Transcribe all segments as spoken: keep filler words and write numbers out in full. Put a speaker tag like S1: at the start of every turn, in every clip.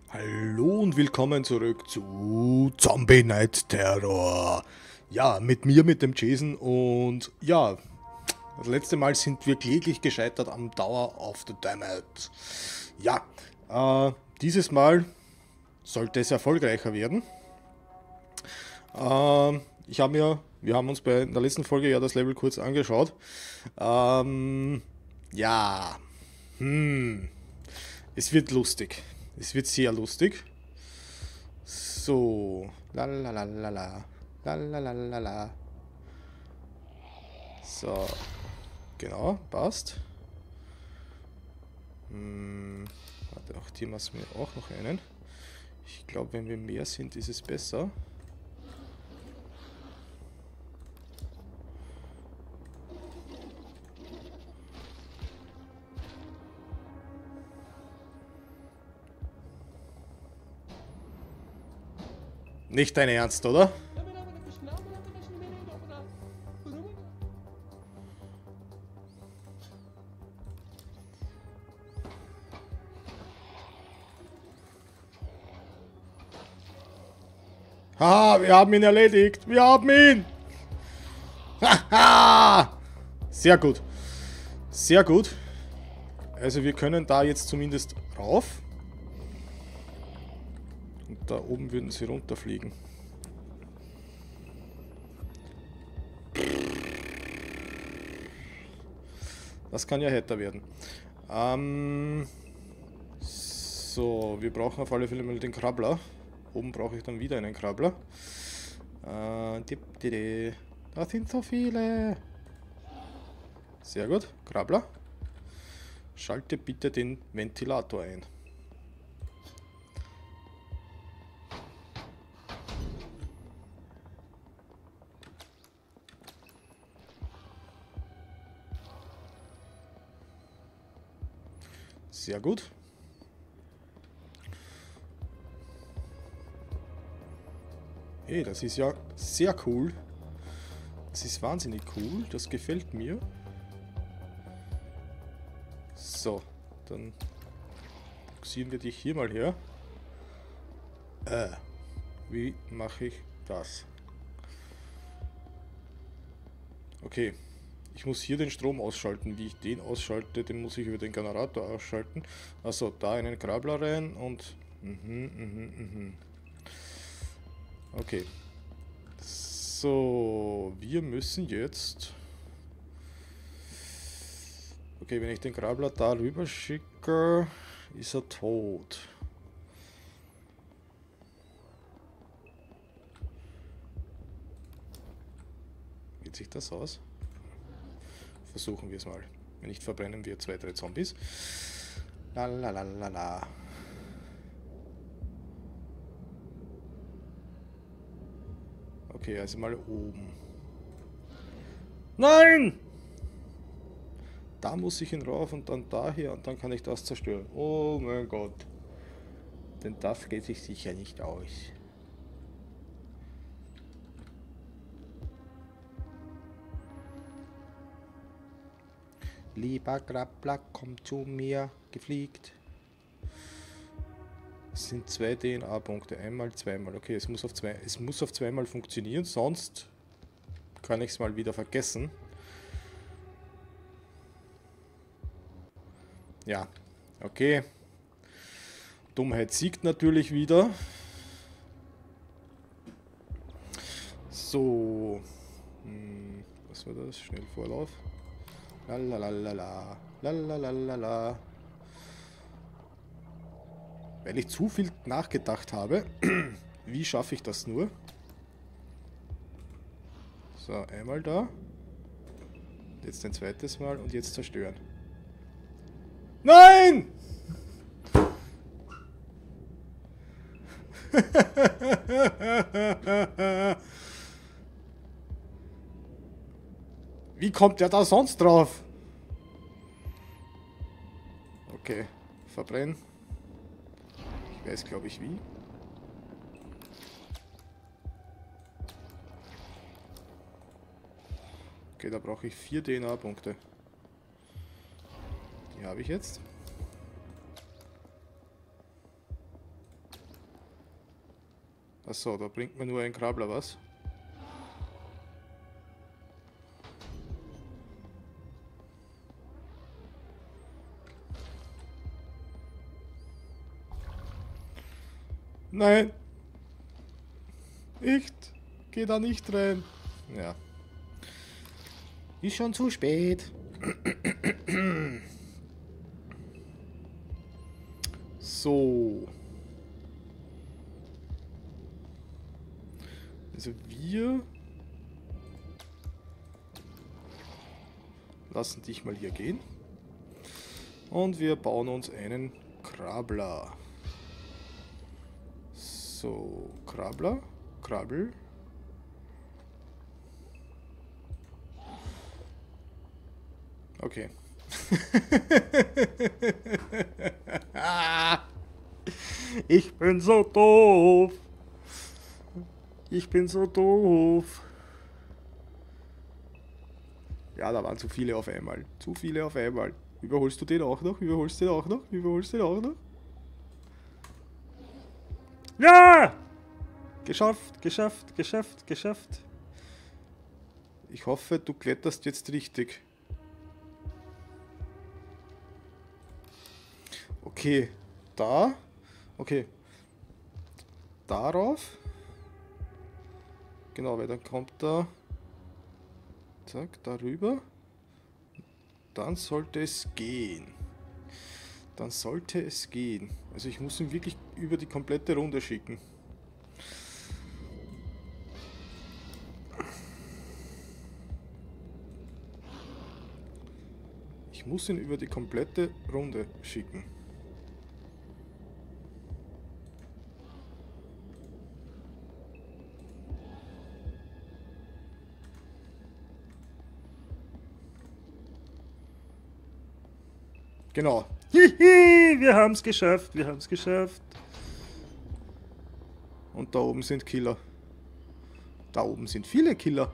S1: Hallo und willkommen zurück zu Zombie Night Terror. Ja, mit mir, mit dem Jason und ja, das letzte Mal sind wir kläglich gescheitert am Tower of the Damned. Ja, äh, dieses Mal sollte es erfolgreicher werden. Äh, ich habe mir, wir haben uns bei der letzten Folge ja das Level kurz angeschaut. Ähm, ja, hm, es wird lustig. Es wird sehr lustig. So. La la la la la. La la la la la. So. Genau, passt. Hm, warte, auch hier machen wir auch noch einen. Ich glaube, wenn wir mehr sind, ist es besser. Nicht dein Ernst, oder? Haha, wir haben ihn erledigt. Wir haben ihn. Haha. Sehr gut. Sehr gut. Also wir können da jetzt zumindest rauf. Und da oben würden sie runterfliegen. Das kann ja heiter werden. Ähm, so, wir brauchen auf alle Fälle mal den Krabbler. Oben brauche ich dann wieder einen Krabbler. Äh, dip, di, di. Da sind so viele. Sehr gut, Krabbler. Schalte bitte den Ventilator ein. Sehr gut. Hey, das ist ja sehr cool. Das ist wahnsinnig cool. Das gefällt mir. So, dann ziehen wir dich hier mal her. Äh, wie mache ich das? Okay. Ich muss hier den Strom ausschalten. Wie ich den ausschalte, den muss ich über den Generator ausschalten. Also da einen Krabbler rein und... Mhm, mhm, mhm. Okay. So, wir müssen jetzt... Okay, wenn ich den Krabbler da rüber schicke, ist er tot. Geht sich das aus? Versuchen wir es mal. Wenn nicht, verbrennen wir zwei, drei Zombies. Lalalala. Okay, also mal oben. Nein! Da muss ich ihn rauf und dann daher und dann kann ich das zerstören. Oh mein Gott. Denn das geht sich sicher nicht aus. Lieber Krabbler, komm zu mir, gefliegt. Es sind zwei D N A-Punkte, einmal, zweimal. Okay, es muss auf zwei, es muss auf zweimal funktionieren, sonst kann ich es mal wieder vergessen. Ja, okay. Dummheit siegt natürlich wieder. So. Hm, was war das? Schnellvorlauf. Lalalala. Lalalala. Weil ich zu viel nachgedacht habe. Wie schaffe ich das nur? So, einmal da. Jetzt ein zweites Mal und jetzt zerstören. Nein! Wie kommt der da sonst drauf? Okay, verbrennen. Ich weiß, glaube ich, wie. Okay, da brauche ich vier D N A-Punkte. Die habe ich jetzt. Achso, da bringt mir nur ein Krabbler was. Nein! Nicht! Geh da nicht rein! Ja. Ist schon zu spät. So. Also wir lassen dich mal hier gehen. Und wir bauen uns einen Krabbler. So, Krabbler, Krabbel. Okay. Ich bin so doof. Ich bin so doof. Ja, da waren zu viele auf einmal. Zu viele auf einmal. Überholst du den auch noch? Überholst du den auch noch? Überholst du den auch noch? Ja! Geschafft, geschafft, geschafft, geschafft. Ich hoffe, du kletterst jetzt richtig. Okay, da. Okay. Darauf. Genau, weil dann kommt da. Zack, darüber. Dann sollte es gehen. Dann sollte es gehen. Also ich muss ihn wirklich über die komplette Runde schicken. Ich muss ihn über die komplette Runde schicken. Genau. Hihi, wir haben es geschafft, wir haben es geschafft. Und da oben sind Killer. Da oben sind viele Killer.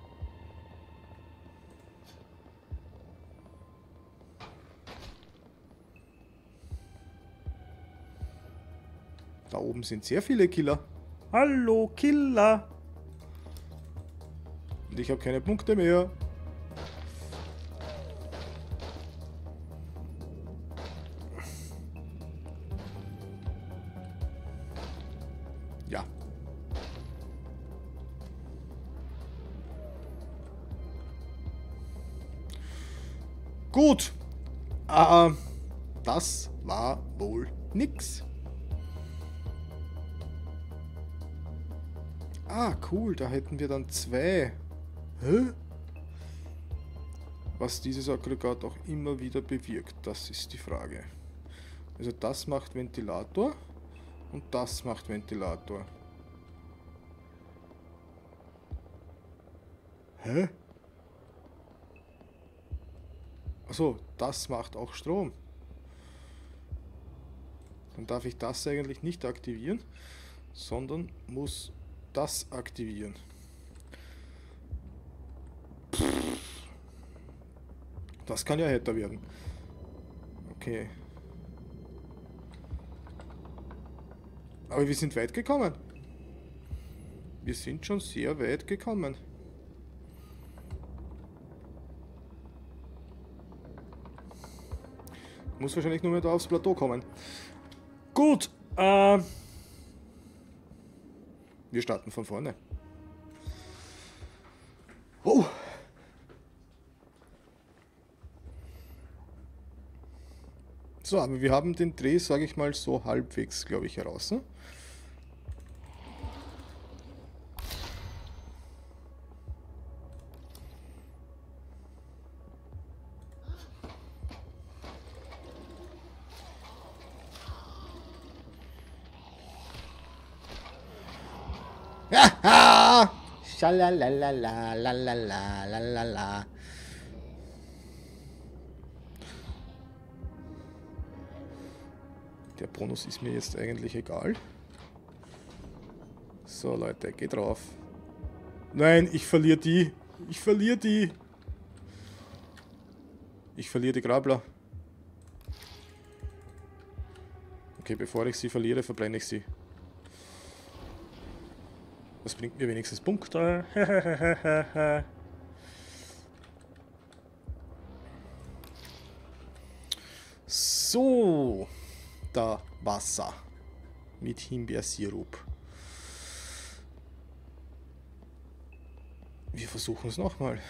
S1: Da oben sind sehr viele Killer. Hallo, Killer. Und ich habe keine Punkte mehr. Ja. Gut. Äh, das war wohl nix. Ah, cool, da hätten wir dann zwei. Hä? Was dieses Aggregat auch immer wieder bewirkt, das ist die Frage. Also das macht Ventilator und das macht Ventilator. Hä? Achso, das macht auch Strom. Dann darf ich das eigentlich nicht aktivieren, sondern muss das aktivieren. Das kann ja härter werden. Okay. Aber wir sind weit gekommen. Wir sind schon sehr weit gekommen. Muss wahrscheinlich nur mehr da aufs Plateau kommen. Gut. Äh, wir starten von vorne. Oh. So, aber wir haben den Dreh, sage ich mal, so halbwegs, glaube ich, heraus. Ne? Haha! Schalalalala, lalala, lalala. Der Bonus ist mir jetzt eigentlich egal. So, Leute, geht drauf. Nein, ich verliere die. Ich verliere die. Ich verliere die Grabler. Okay, bevor ich sie verliere, verbrenne ich sie. Das bringt mir wenigstens Punkte. So, da Wasser mit Himbeersirup. Wir versuchen es nochmal.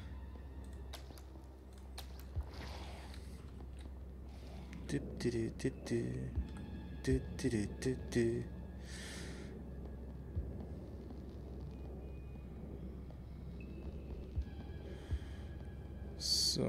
S1: So.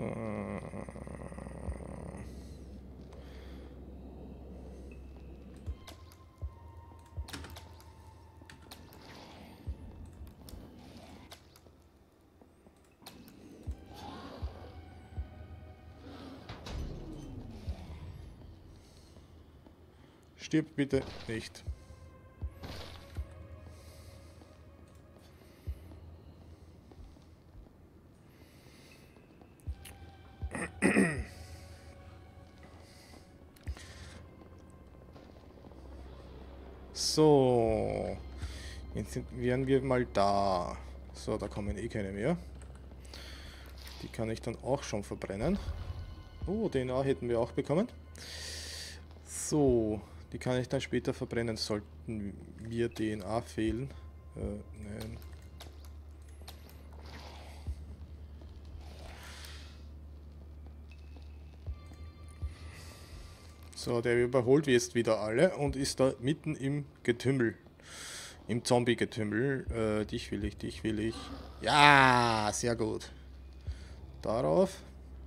S1: Stirb bitte nicht. So, jetzt sind, wären wir mal da. So, da kommen eh keine mehr. Die kann ich dann auch schon verbrennen. Oh, D N A hätten wir auch bekommen. So, die kann ich dann später verbrennen, sollten mir D N A fehlen. Äh, nein. So, der überholt jetzt wieder alle und ist da mitten im Getümmel. Im Zombie-Getümmel. Äh, dich will ich, dich will ich. Ja, sehr gut. Darauf.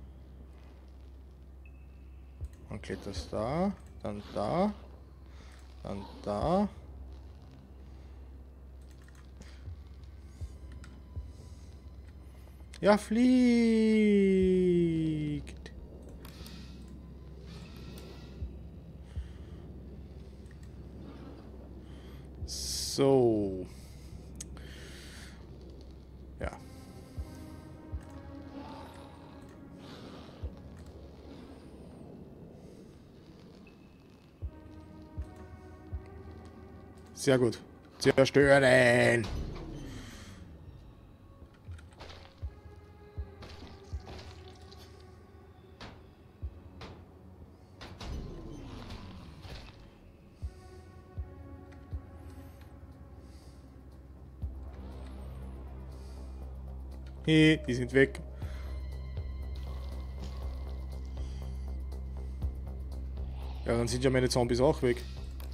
S1: Dann kletterst da. Dann da. Dann da. Ja, fliegt. So. Ja. Sehr gut. Zerstören. Hey, die sind weg. Ja, dann sind ja meine Zombies auch weg.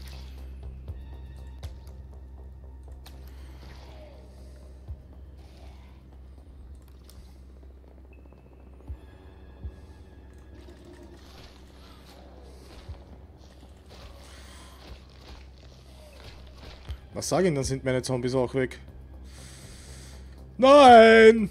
S1: Was sage ich, dann sind meine Zombies auch weg. Nein!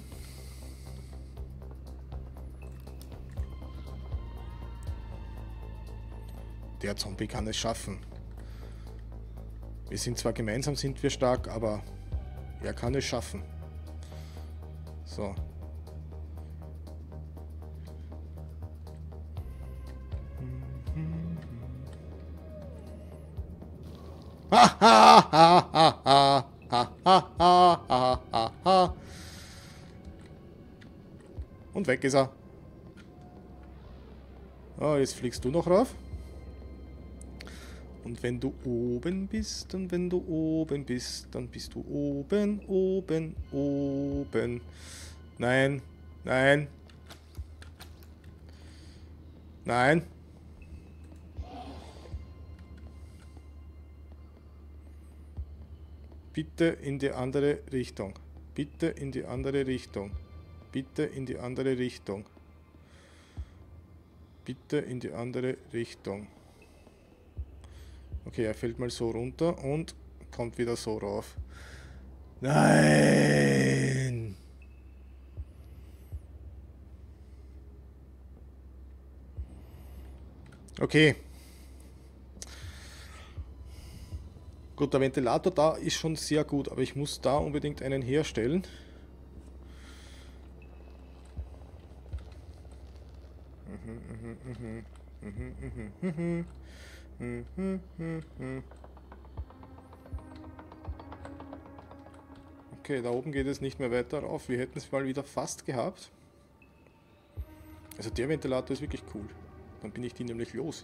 S1: Der Zombie kann es schaffen. Wir sind zwar gemeinsam, sind wir stark, aber er kann es schaffen. So. Ha ha ha ha ha ha ha ha ha ha. Und weg ist er. Oh, jetzt fliegst du noch rauf. Und wenn du oben bist, und wenn du oben bist, dann bist du oben, oben, oben. Nein, nein. Nein. Bitte in die andere Richtung. Bitte in die andere Richtung. Bitte in die andere Richtung. Bitte in die andere Richtung. Okay, er fällt mal so runter und kommt wieder so rauf. Nein! Okay. Gut, der Ventilator da ist schon sehr gut, aber ich muss da unbedingt einen herstellen. Okay, da oben geht es nicht mehr weiter rauf. Wir hätten es mal wieder fast gehabt. Also der Ventilator ist wirklich cool. Dann bin ich die nämlich los.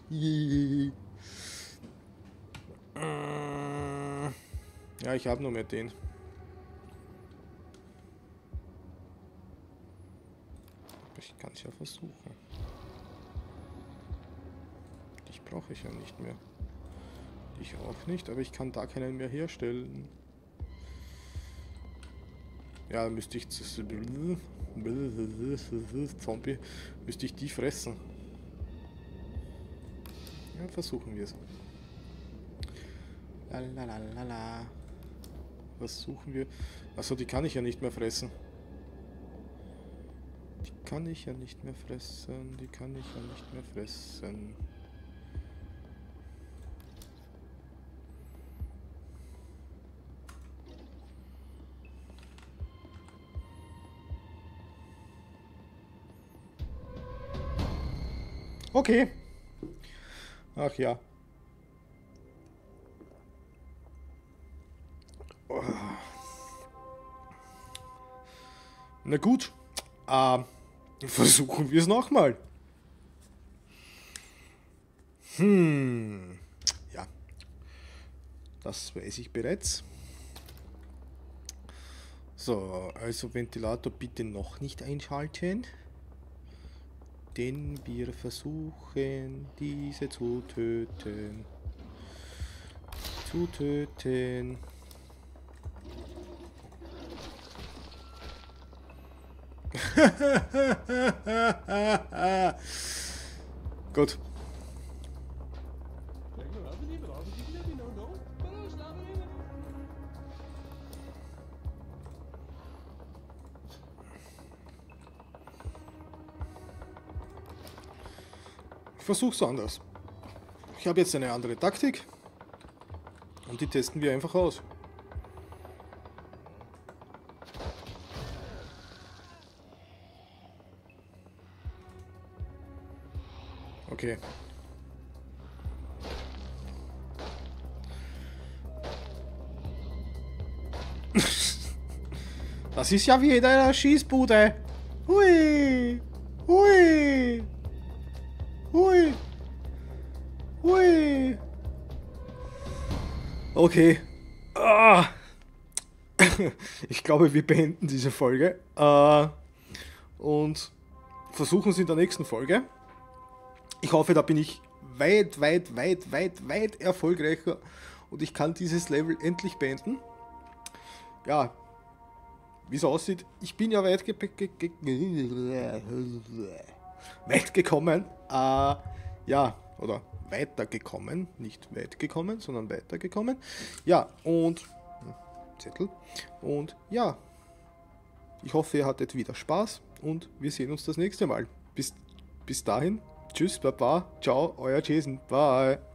S1: Ja, ich habe nur mehr den. Ich kann es ja versuchen. Dich brauche ich ja nicht mehr. Dich auch nicht, aber ich kann da keinen mehr herstellen. Ja, dann müsste ich Zombie, müsste ich die fressen. Ja, versuchen wir es. Lalalala. Was suchen wir? Achso, die kann ich ja nicht mehr fressen. Die kann ich ja nicht mehr fressen. Die kann ich ja nicht mehr fressen. Okay. Ach ja. Oh. Na gut. Äh, versuchen wir es nochmal. Hm. Ja. Das weiß ich bereits. So, also Ventilator bitte noch nicht einschalten. Denn wir versuchen, diese zu töten. Zu töten. Gut. Ich versuche es anders. Ich habe jetzt eine andere Taktik und die testen wir einfach aus. Okay. Das ist ja wie in einer Schießbude. Hui. Hui. Hui. Hui. Okay. Ah. Ich glaube, wir beenden diese Folge. Äh, und versuchen es in der nächsten Folge. Ich hoffe, da bin ich weit, weit, weit, weit, weit erfolgreicher. Und ich kann dieses Level endlich beenden. Ja. Wie es aussieht, ich bin ja weit, ge ge ge weit gekommen. Äh, ja, oder weitergekommen. Nicht weit gekommen, sondern weitergekommen. Ja, und Zettel. Und ja, ich hoffe, ihr hattet wieder Spaß und wir sehen uns das nächste Mal. Bis, bis dahin, tschüss, baba, ciao, euer Jason, bye.